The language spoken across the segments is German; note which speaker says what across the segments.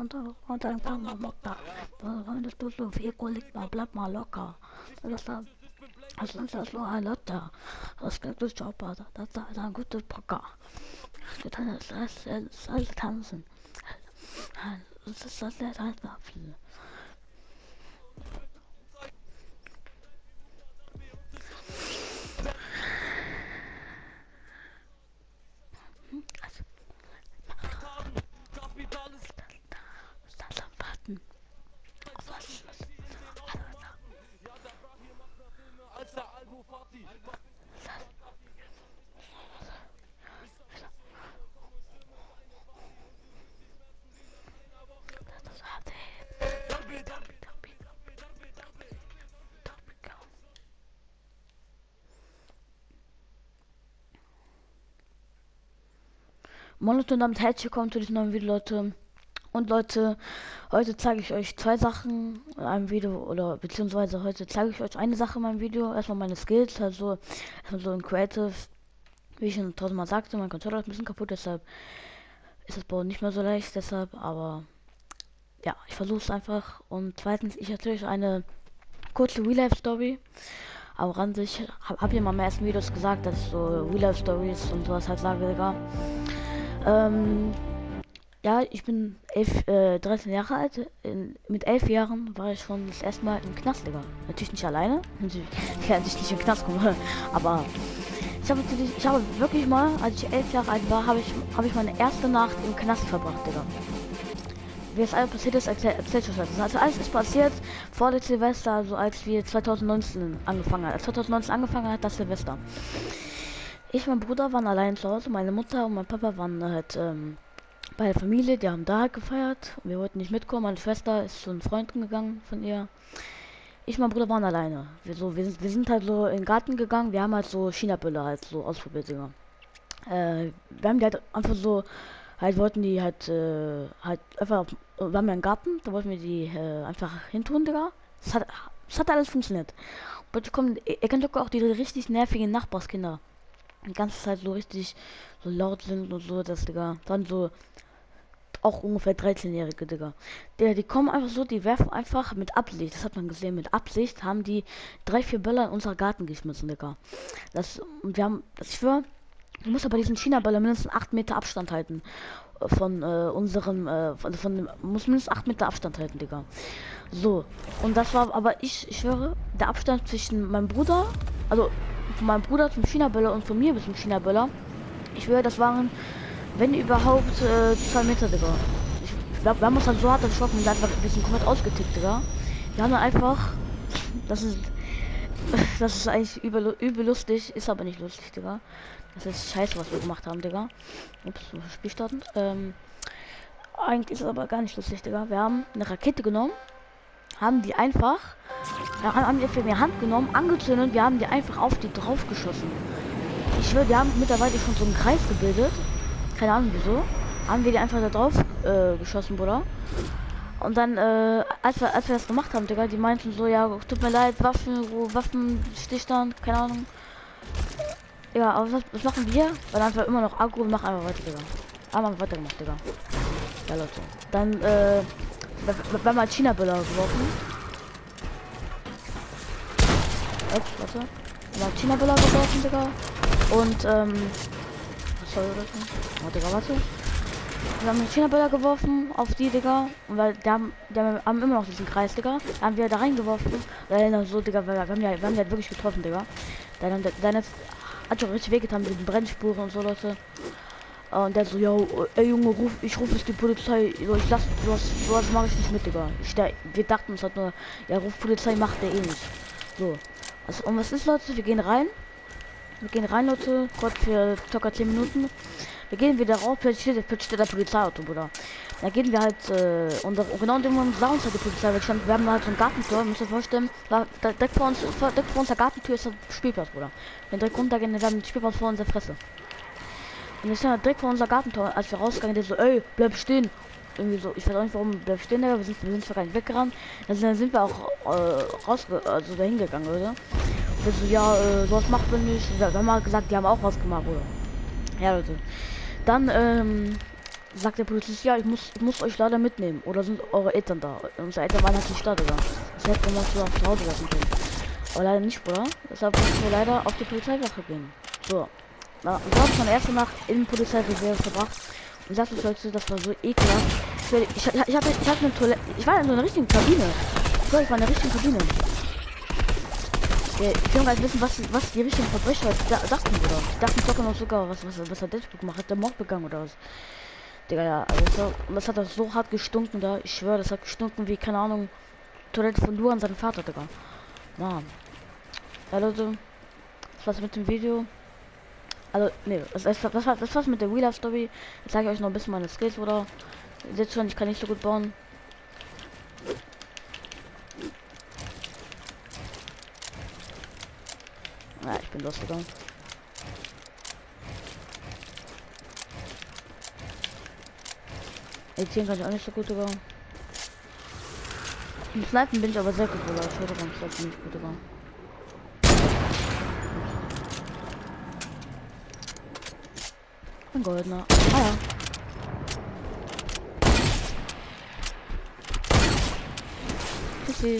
Speaker 1: und dann kann man Mutter. Wenn du so viel Kolik, bleib mal locker. Das ist das nur ein Lotter. Das ist ein guter Job, das ist ein guter Poker. Das ist alles tanzen. Das ist das einfach viel. Moin Leute und damit herzlich willkommen zu diesem neuen Video, Leute. Und Leute, heute zeige ich euch zwei Sachen in einem Video, oder beziehungsweise heute zeige ich euch eine Sache in meinem Video. Erstmal meine Skills, also erstmal so in Creative, wie ich schon tausendmal sagte, mein Controller ist ein bisschen kaputt, deshalb ist das Bauen nicht mehr so leicht, deshalb, aber ja, ich versuche es einfach. Und zweitens, ich erzähle euch eine kurze Real-Life-Story. Aber an sich hab ja mal in meinen ersten Videos gesagt, dass ich so Real-Life-Stories und sowas halt sage, Digga. Ja, ich bin 13 Jahre alt. Mit 11 Jahren war ich schon das erste Mal im Knast, Digga. Natürlich nicht alleine. Ich kann nicht in den Knast kommen. Aber ich habe wirklich mal, als ich 11 Jahre alt war, habe ich meine erste Nacht im Knast verbracht, Digga. Wie es alles passiert ist, erzählt euch das. Also alles ist passiert vor der Silvester, also als wir 2019 angefangen haben. Als 2019 angefangen hat, das Silvester. Ich und mein Bruder waren allein zu Hause, meine Mutter und mein Papa waren halt bei der Familie, die haben da halt gefeiert. Wir wollten nicht mitkommen, meine Schwester ist zu einem Freund gegangen von ihr. Ich und mein Bruder waren alleine. Wir sind halt so in den Garten gegangen, wir haben halt so China-Böller halt so ausprobiert, Digga. Wir haben die halt einfach so, halt wollten die halt einfach, wir haben ja einen Garten, da wollten wir die einfach hintun, Digga. Es hat alles funktioniert. Und ihr kennt doch auch die richtig nervigen Nachbarskinder. Die ganze Zeit so richtig so laut sind und so, das, Digga. Dann so auch ungefähr 13-Jährige, Digga. Die kommen einfach so, die werfen einfach mit Absicht, das hat man gesehen, mit Absicht haben die 3-4 Böller in unser Garten geschmissen, Digga. Und wir haben, ich schwör, du musst aber diesen China-Böller mindestens 8 Meter Abstand halten. Von muss mindestens 8 Meter Abstand halten, Digga. So, und das war, aber ich schwöre, der Abstand zwischen meinem Bruder, also von meinem Bruder zum China-Böller und von mir bis zum China-Böller, ich schwöre, das waren, wenn überhaupt, 2 Meter, Digga. Ich glaube, wir haben uns dann so hart erschrocken, wir sind komplett ausgetickt, Digga. Wir haben dann einfach, das ist eigentlich übel lustig, ist aber nicht lustig, Digga. Das ist scheiße, was wir gemacht haben, Digga. Ups, Spiel starten. Eigentlich ist es aber gar nicht lustig, Digga. Wir haben eine Rakete genommen, haben die einfach, haben die für die Hand genommen, angezündet, wir haben die einfach auf die drauf geschossen. Ich schwöre, wir haben mittlerweile schon so einen Kreis gebildet. Keine Ahnung wieso. Haben wir die einfach da drauf geschossen, Bruder. Und dann, als wir das gemacht haben, Digga, die meinten so, ja, tut mir leid, Waffenstillstand, keine Ahnung. Ja, aber was machen wir? Weil dann war immer noch Agro, wir machen einfach weiter, Digga. Haben wir weiter gemacht, Digga. Ja, Leute. Dann, wir haben halt China-Böller geworfen. Ups, warte. Wir haben China-Böller geworfen, Digga. Und, was soll das? Oh, Digga, warte. Wir haben China-Böller geworfen auf die, Digga. Und weil die haben immer noch diesen Kreis, Digga. Da haben wir da reingeworfen. So, Digga, wir haben ja wirklich getroffen, Digga. Dann hat schon richtig wehgetan mit den Brennspuren und so, Leute. Und der so, yo, ey Junge, ich rufe jetzt die Polizei. So, sowas mache ich nicht mit, Digga. Wir dachten uns halt nur, ja, ruf Polizei, macht der eh nicht. So. Also, und was ist, Leute? Wir gehen rein, Leute. Kurz für ca. 10 Minuten. Wir gehen wieder raus, plötzlich steht der Polizeiauto, Bruder. Da gehen wir halt, und genau in dem Moment sah uns halt die Polizei, wir haben halt so ein Gartentor, müsst ihr vorstellen, direkt vor unserer Gartentür ist der Spielplatz, Bruder. Wenn wir direkt runtergehen, wir haben den Spielplatz vor unserer Fresse. Und wir sind halt direkt vor unser Gartentor, als wir rausgegangen, der so, ey, bleib stehen. Irgendwie so, ich weiß auch nicht warum, bleib stehen, wir sind zwar gar nicht weggerannt, dann sind wir auch, also dahin gegangen, oder? Und der so, ja, sowas macht man nicht. Wir haben halt gesagt, die haben auch was gemacht, Bruder. Ja, Leute. Dann, sagt der Polizist, ja, ich muss euch leider mitnehmen. Oder sind eure Eltern da? Unsere Eltern waren halt nicht da, Digga. Das hätte man so zu Hause lassen können. Aber leider nicht, Bruder. Deshalb mussten wir leider auf die Polizeiwache gehen. So. Na, so habe ich meine erste Nacht in Polizeireserve verbracht. Und sagte ich Leute, das war so ekelhaft. Ich hatte eine Toilette. Ich war in so einer richtigen Kabine. So, ich war in einer richtigen Kabine. Ich will halt wissen, was die richtigen Verbrecher dachten, Bruder. Die dachten sogar, was hat Deadpool gemacht? Hat der Mord begangen oder was? Digga, ja, also und das hat auch so hart gestunken da. Ich schwöre, das hat gestunken wie, keine Ahnung, Toilette von Luan, seinem Vater, Digga. Mann. Ja, Leute, das war's mit dem Video. Also, nee, das war's mit der Real Life Story. Ich zeige euch noch ein bisschen meine Skills, oder? Ihr seht schon, ich kann nicht so gut bauen. Ja, ich bin losgegangen. Editieren kann ich auch nicht so gut, Digga. Im Snipen bin ich aber sehr gut, Digga. Ich höre beim Snipen nicht gut, Digga. Ein goldener. Ah ja. Tschüssi.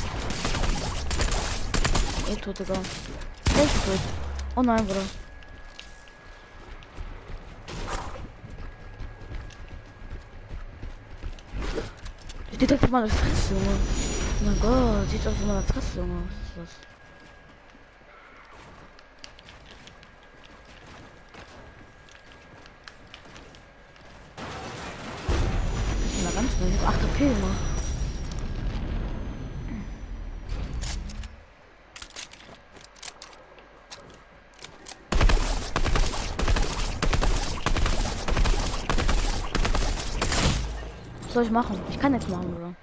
Speaker 1: Tot, Digga. Der ist tot. Oh nein, Bruder. Steht auf meiner Fresse, Junge. Oh mein Gott, steht auf meiner Fresse, Junge. Was ist das? Ich bin da ganz schnell. Ich hab 8 AP, Junge. Was soll ich machen? Ich kann nichts machen, oder?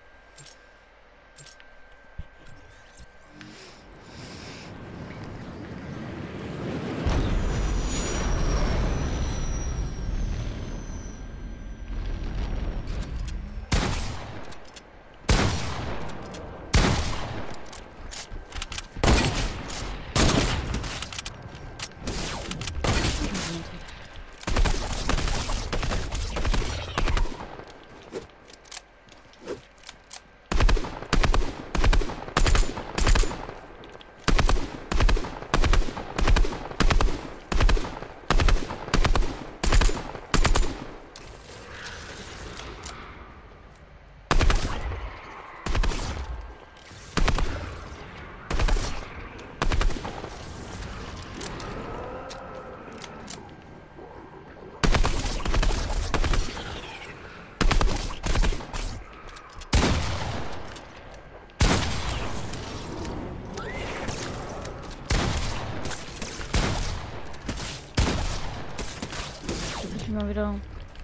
Speaker 1: Mal wieder.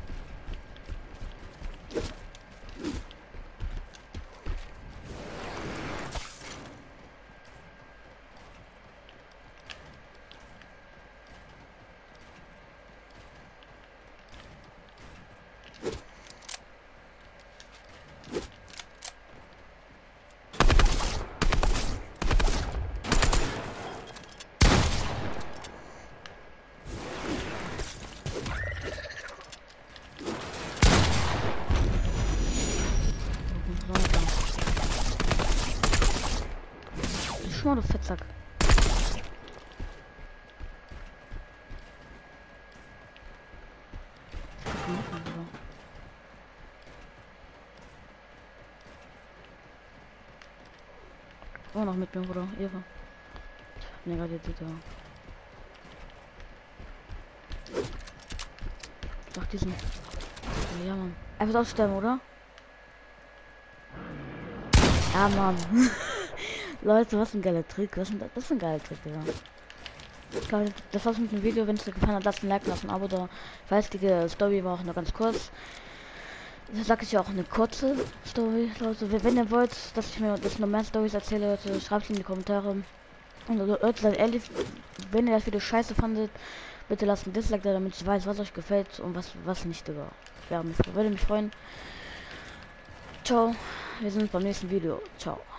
Speaker 1: Schau mal, du Fettsack. Oh, noch mit mir, Bruder. Ihre. Negativ, Ach, diesen. Ja, Mann. Einfach aussterben, oder? Ja, Mann. Leute, was ein geiler Trick. Das ist ein geiler Trick, Digga. Ich glaube, das war's mit dem Video. Wenn es dir gefallen hat, lasst ein Like, lasst ein Abo da. Ich weiß, die Story war auch nur ganz kurz. Das sage ich ja auch eine kurze Story, Leute. Wenn ihr wollt, dass ich mir das noch mehr Stories erzähle, Leute, schreibt es in die Kommentare. Und Leute, seid ehrlich, wenn ihr das Video scheiße fandet, bitte lasst ein Dislike da, damit ich weiß, was euch gefällt und was nicht, Digga. Würde mich freuen. Ciao. Wir sehen uns beim nächsten Video. Ciao.